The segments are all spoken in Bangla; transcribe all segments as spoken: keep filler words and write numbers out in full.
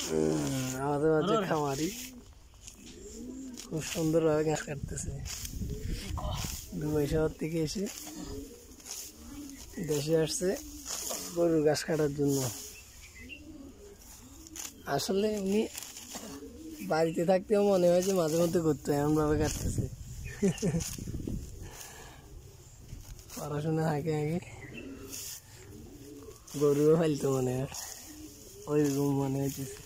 আমাদের মাঝে খামারি খুব সুন্দরভাবে ঘাস কাটতেছে। দুবাই শহর থেকে এসে দেশে আসছে গরুর ঘাস কাটার জন্য। আসলে উনি বাড়িতে থাকতেও মনে হয় যে মাঝে মধ্যে ঘুরতে এমনভাবে কাটতেছে। পড়াশোনা আগে আগে গরুও ফেলতো মনে হয়, ওইরকম মনে হইতেছে।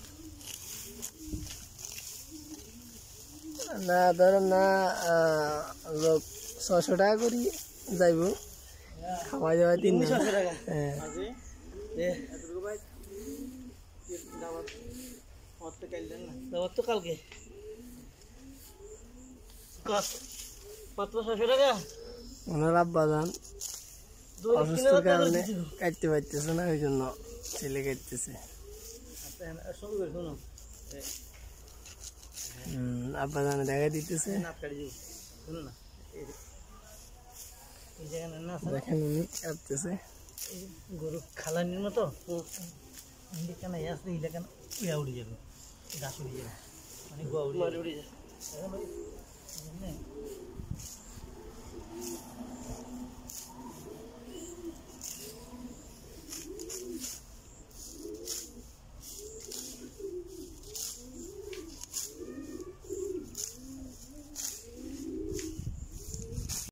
না ধরো না লোক ছশো টাকা করি যাইব খাওয়া যাওয়া তিন হ্যাঁ কালকে মাত্র ছশো টাকা। ওনার আব্বা যান অসুস্থর কারণে কাটতে পারতেছে না, ওই জন্য ছেলে কাটতেছে। হম আব্বা জানে দেখা দিতেছে, দেখেন উনি কাটতেছে গরু খালানির মতো কেন আসলে ইলে কেন ইয়া উড়ে যাবে, গাছ উড়ে যাবে, মানে গোয়া উড়ে উড়ে যাবে।